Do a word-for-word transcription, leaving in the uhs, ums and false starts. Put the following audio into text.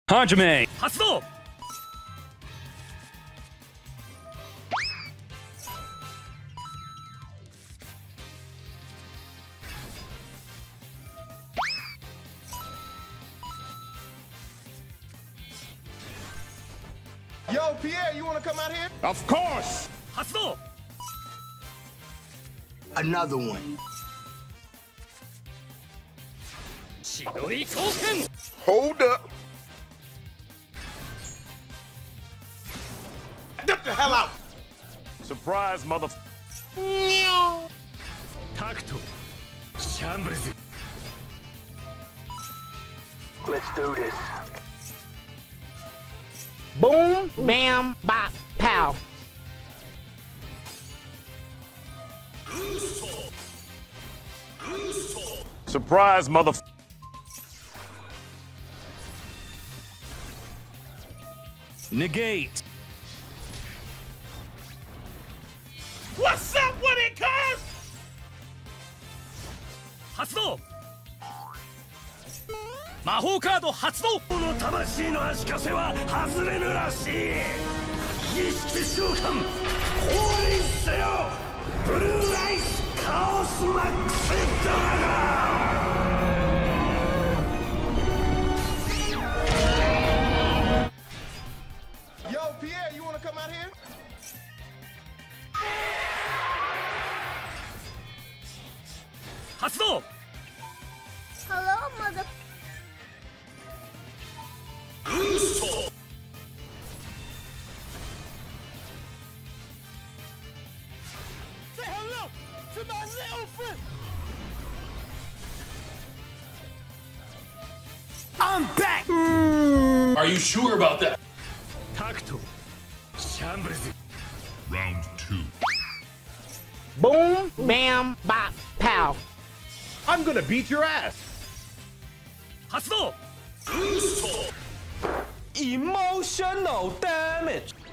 Hajime! 発動 Yo, Pierre, you wanna come out here? Of course! 発動 Another one. 白い光線 Hold up. Get the hell out. Surprise, mother... タクトシャンブルズ Let's do this. Boom, bam, bop, pow. Surprise, mother... Negate. What's up with it, cuz? 発動魔法カード発動この魂の足かせは外れぬらしい儀式召喚降臨せよブルーライスカオスマックスドラゴン Yo, Pierre, you wanna come out here? 発動 Hello, mother. Say hello to my little friend. I'm back Are you sure about that? タクトシャンブルズ Round two. Boom, bam, bop, pow. I'm gonna beat your ass. 発動 Emotional damage.